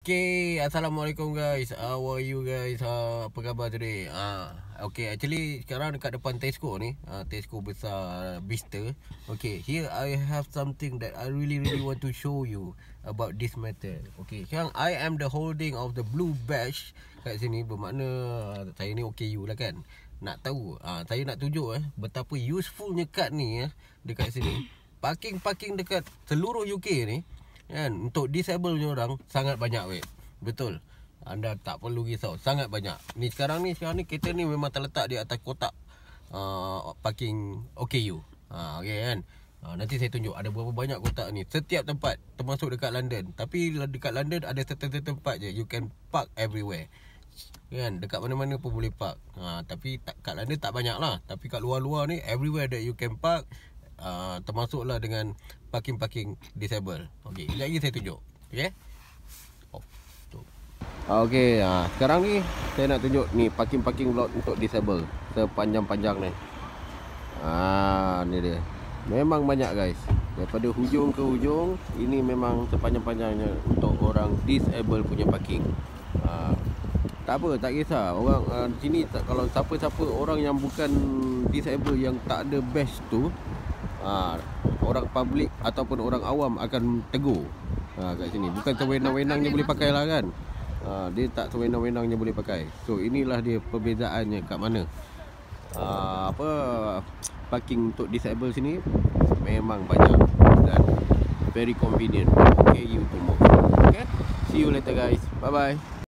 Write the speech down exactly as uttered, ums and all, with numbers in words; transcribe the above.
Okay, Assalamualaikum guys. How are you guys? Uh, apa khabar today? Uh, okay, actually sekarang dekat depan Tesco ni, uh, Tesco besar Bista. Okay, here I have something that I really really want to show you about this matter. Okay, sekarang I am the holding of the blue badge kat sini, bermakna uh, saya ni O K U lah kan. Nak tahu, uh, saya nak tunjuk eh betapa usefulnya kad ni eh dekat sini. Parking-parking dekat seluruh U K ni kan, untuk disable punya orang sangat banyak weh. Betul. Anda tak perlu risau, sangat banyak. Ni sekarang ni sekarang ni kereta ni memang terletak di atas kotak uh, parking O K U. Ha, okey kan. Uh, nanti saya tunjuk ada berapa banyak kotak ni. Setiap tempat, termasuk dekat London. Tapi dekat London ada certain tempat je you can park everywhere. Kan, dekat mana-mana pun boleh park. Ha, tapi tak, kat London tak banyak lah. Tapi kat luar-luar ni everywhere that you can park. Uh, termasuklah dengan parking-parking disable. Okey, sekejap lagi saya tunjuk. Okey. Oh, tu. Okey, uh, sekarang ni saya nak tunjuk ni parking-parking lot untuk disable sepanjang-panjang ni. Ah, ni dia. Memang banyak guys. Daripada hujung ke hujung, ini memang sepanjang-panjangnya untuk orang disable punya parking. Uh, tak apa, tak kisah. Orang uh, di sini tak, kalau siapa-siapa orang yang bukan disable yang tak ada badge tu, Ha, orang public ataupun orang awam akan tegur ha, kat sini. Bukan sewenang-wenangnya boleh pakai lah kan. ha, Dia tak sewenang-wenangnya boleh pakai. So inilah dia perbezaannya kat mana. ha, Apa parking untuk disable sini memang banyak dan very convenient. Okay, you to move. Okay, see you later guys. Bye bye.